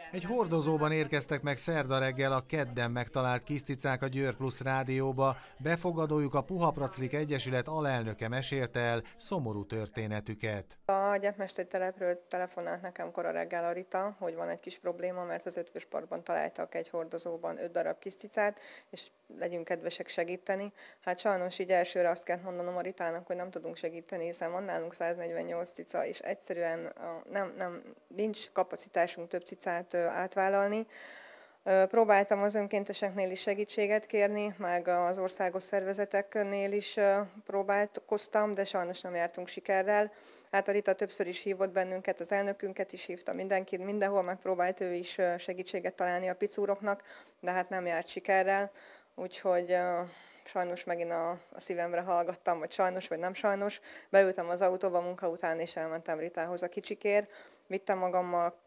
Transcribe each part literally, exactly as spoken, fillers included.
Egy hordozóban érkeztek meg szerda reggel a kedden megtalált kis cicák a Győr Plusz rádióba. Befogadójuk, a Puha Praclik Egyesület alelnöke mesélte el szomorú történetüket. A Gyepmesteri telepről telefonált nekem kora reggel a Rita, hogy van egy kis probléma, mert az Ötvös Parkban találtak egy hordozóban öt darab kis cicát, és legyünk kedvesek segíteni. Hát sajnos így elsőre azt kell mondanom a Ritának, hogy nem tudunk segíteni, hiszen van nálunk száznegyvennyolc cica, és egyszerűen nem, nem, nincs kapacitásunk több cicát átvállalni. Próbáltam az önkénteseknél is segítséget kérni, meg az országos szervezeteknél is próbálkoztam, de sajnos nem jártunk sikerrel. Hát a Rita többször is hívott bennünket, az elnökünket is hívta, mindenkit, mindenhol megpróbált ő is segítséget találni a picúroknak, de hát nem járt sikerrel, úgyhogy sajnos megint a, a szívemre hallgattam, vagy sajnos, vagy nem sajnos. Beültem az autóba munka után, és elmentem Ritához a kicsikért, vittem magammal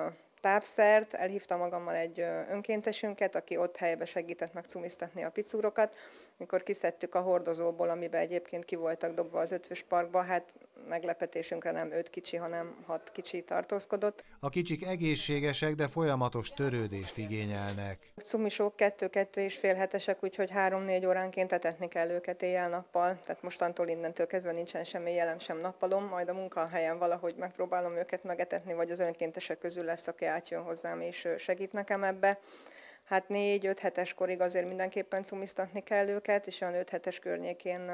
tápszert, elhívtam magammal egy önkéntesünket, aki ott helyben segített megcumisztatni a picúrokat. Mikor kiszedtük a hordozóból, amiben egyébként ki voltak dobva az Ötvös Parkba, hát meglepetésünkre nem öt kicsi, hanem hat kicsi tartózkodott. A kicsik egészségesek, de folyamatos törődést igényelnek. Cumisok kettő-kettő és fél hetesek, úgyhogy három-négy óránként etetni kell őket éjjel-nappal, tehát mostantól innentől kezdve nincsen sem éjjelem, sem nappalom, majd a munkahelyen valahogy megpróbálom őket megetetni, vagy az önkéntesek közül lesz, aki átjön hozzám és segít nekem ebbe. Hát négy-öt hetes korig azért mindenképpen cumisztatni kell őket, és olyan öt hetes környékén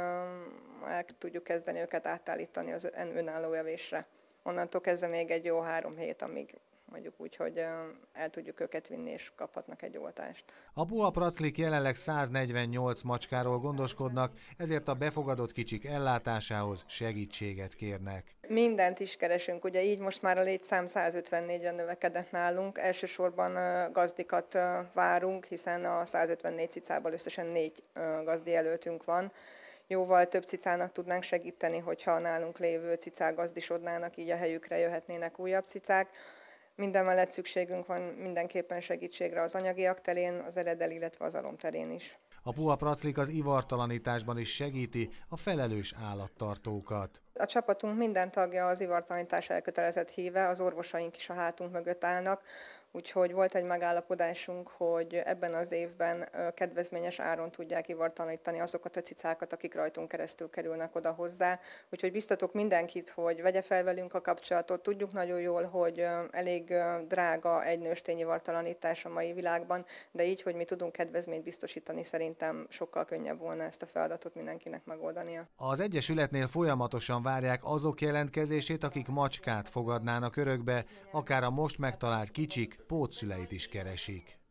el tudjuk kezdeni őket átállítani az önálló evésre. Onnantól kezdve még egy jó három hét, amíg mondjuk úgy, hogy el tudjuk őket vinni, és kaphatnak egy oltást. A Puha Praclik jelenleg száznegyvennyolc macskáról gondoskodnak, ezért a befogadott kicsik ellátásához segítséget kérnek. Mindent is keresünk, ugye így most már a létszám százötvennégyre növekedett nálunk, elsősorban gazdikat várunk, hiszen a százötvennégy cicából összesen négy gazdi jelöltünk van. Jóval több cicának tudnánk segíteni, hogyha nálunk lévő cicák gazdisodnának, így a helyükre jöhetnének újabb cicák. Mindemellett szükségünk van mindenképpen segítségre az anyagiak terén, az eredel, illetve az alom terén is. A Puha Praclik az ivartalanításban is segíti a felelős állattartókat. A csapatunk minden tagja az ivartalanítás elkötelezett híve, az orvosaink is a hátunk mögött állnak, úgyhogy volt egy megállapodásunk, hogy ebben az évben kedvezményes áron tudják ivartalanítani azokat a cicákat, akik rajtunk keresztül kerülnek oda hozzá. Úgyhogy biztatok mindenkit, hogy vegye fel velünk a kapcsolatot. Tudjuk nagyon jól, hogy elég drága egy nőstény ivartalanítás a mai világban, de így, hogy mi tudunk kedvezményt biztosítani, szerintem sokkal könnyebb volna ezt a feladatot mindenkinek megoldania. Az Egyesületnél folyamatosan várják azok jelentkezését, akik macskát fogadnának örökbe, akár a most megtalált kicsik pótszüleit is keresik.